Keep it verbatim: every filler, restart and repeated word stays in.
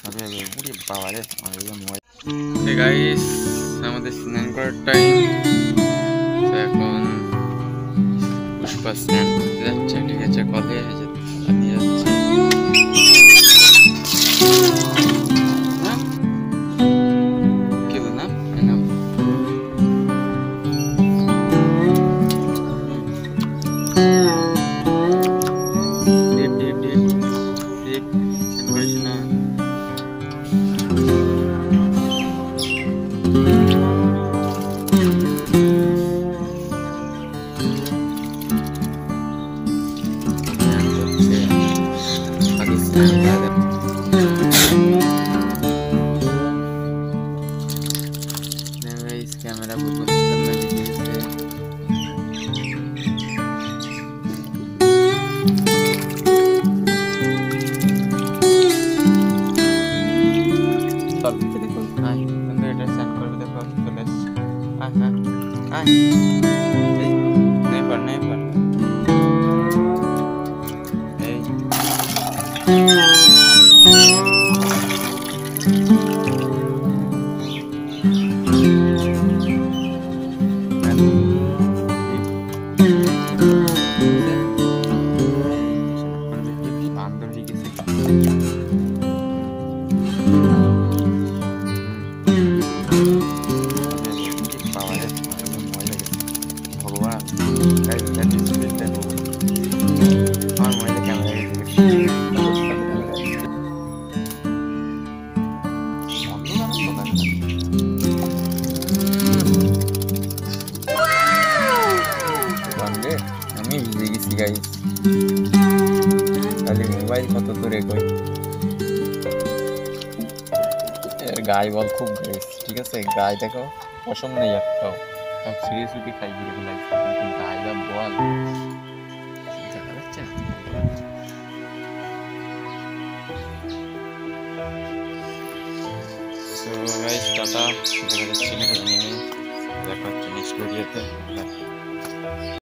Guys আমাদের স্নান করার টাইম। তো এখন পুষ্পা স্নান করতে যাচ্ছে, ঠিক আছে, কলে নিয়ে যাচ্ছে। কেলো না ডিপ ডিপ ডিপ ডিপ স্নান করিস না। कैमरा नहीं पढ़ नहीं पढ़ भगवान और मोबाइल कैमरा আমি ভিজে গেছি গাইস, খালি মোবাইল কত দূরে কই এর গায়ে বল খুব গাইস, ঠিক আছে, গায়ে দেখো পশম নেই একটাও, সব সিরিয়াস উঠে খাই ঘুরে লাগছে, কিন্তু গায়ে যা বল দেখা যাচ্ছে না। সো গাইস টাটা, দেখা যাচ্ছে দেখা হচ্ছে নেক্সট ভিডিওতে।